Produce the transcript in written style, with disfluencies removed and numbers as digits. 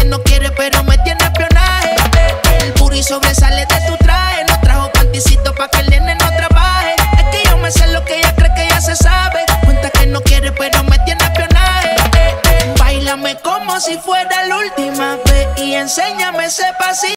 no quiere, pero me tiene espionaje. El booty sobresale de tu traje. No trajo panticito pa' que el nene no trabaje. Es que yo me sé lo que ella cree que ya se sabe. Cuenta que no quiere, pero me tiene espionaje. Báilame como si fuera la última vez y enséñame ese pasito.